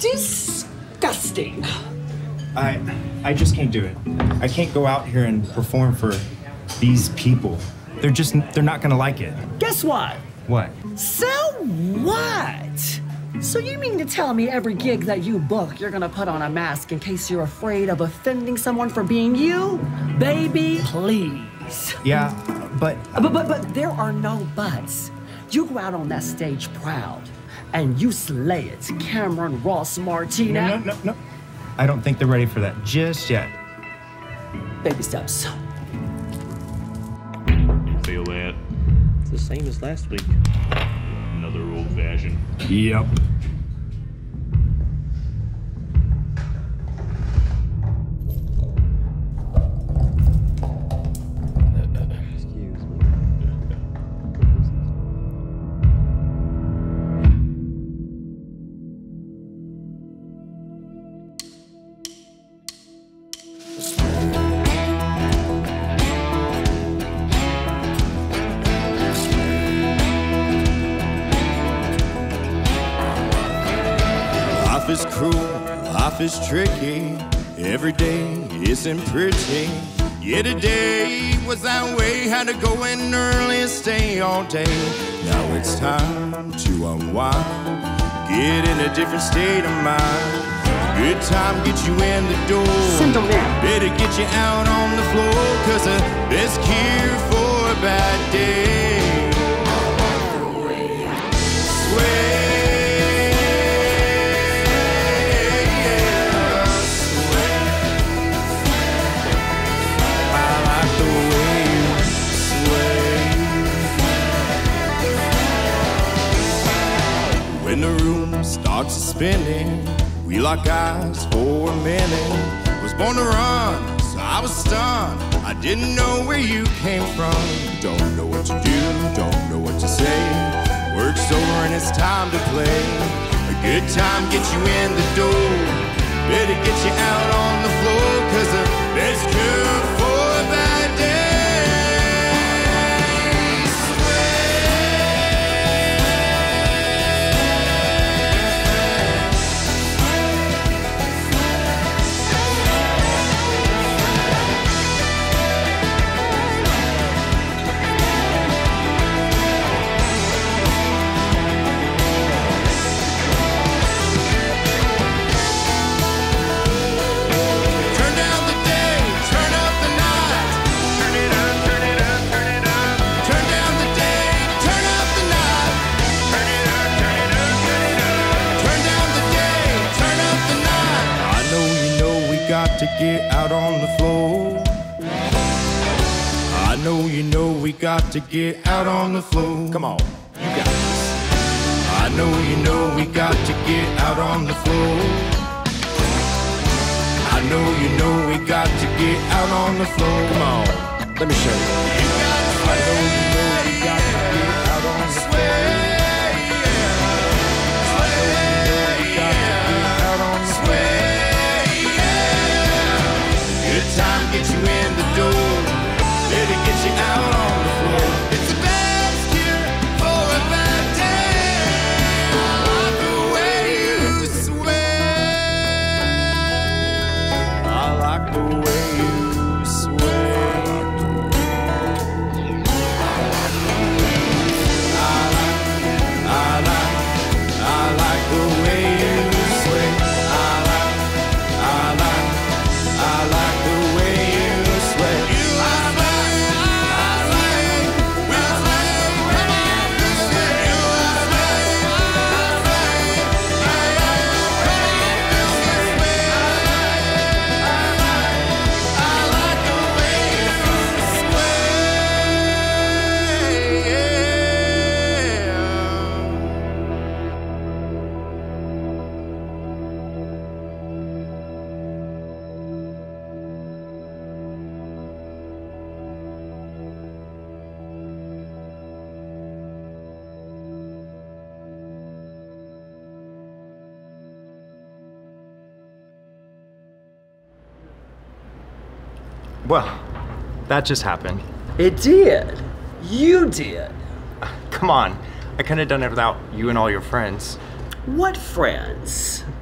Disgusting. I just can't do it. I can't go out here and perform for these people. They're not gonna like it. Guess what? What? So what? So you mean to tell me every gig that you book, you're gonna put on a mask in case you're afraid of offending someone for being you? Baby, please. Yeah, but there are no buts. You go out on that stage proud, and you slay it, Cameron Ross Martina. No. I don't think they're ready for that just yet. Baby steps. Feel that? It's the same as last week. Another old fashioned. Yep. Excuse me. Life is cruel, life is tricky. Every day isn't pretty. Yeah, today was that way. Had to go in early and stay all day. Now it's time to unwind, get in a different state of mind. Good time get you in the door. Send them in. Better get you out on the floor, 'cause the best cure for a bad day. When the room starts spinning, we lock eyes for a minute. Was born to run, so I was stunned. I didn't know where you came from. Don't know what to do, don't know what to say. Work's over and it's time to play. A good time gets you in the door. Better get you out on the floor, 'cause the best cure for a bad day. To get out on the floor. I know we got to get out on the floor. Come on, you got this. I know we got to get out on the floor. I know we got to get out on the floor. Come on, let me show you. I know we got to get out on the floor. Time get you in the door. Better get you out on the floor. It's the best cure for a bad day. I like the way you sway. I like the way you sway. I like the way you sway. I like the way you sway. You Well, that just happened. It did. You did. Come on, I couldn't have done it without you and all your friends. What friends?